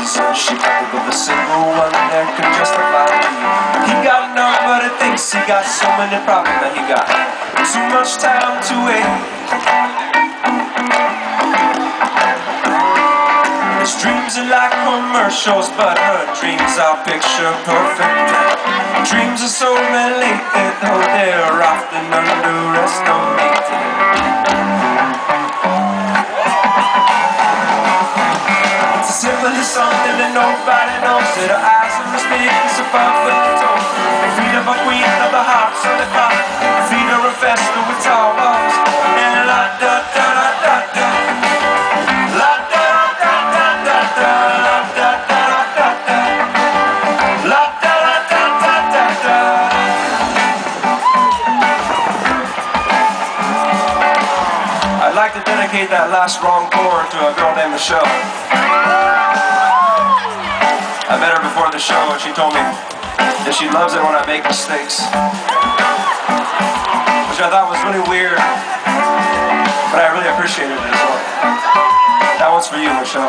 reason she couldn't with a single one that could justify me. He got enough, but he thinks he got so many problems that he got too much time to wait. His dreams are like commercials, but her dreams are picture perfect. Dreams are so related, though they're often underestimated. It's as simple as something that nobody knows, that her eyes are as big as a 5-foot toe. The feet of a queen of the hearts of the clock, the feet of a fester with tall walls. And la da da da da da, la da da da da da, la da da da da, la da da da da da. I'd like to dedicate that last wrong chord to a girl named Michelle. I met her before the show and she told me that she loves it when I make mistakes, which I thought was really weird, but I really appreciated it as well. That one's for you, Michelle.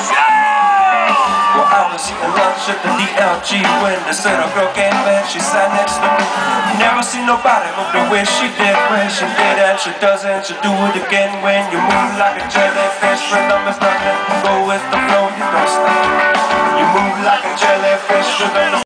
Well, I was eating lunch at the DLG when this little girl came in. She sat next to me. Never seen nobody move the way she did. When she did and she doesn't, she'll do it again. When you move like a jellyfish, rhythm is nothing. Go with the flow, you don't stop. You move like a jellyfish, rhythm is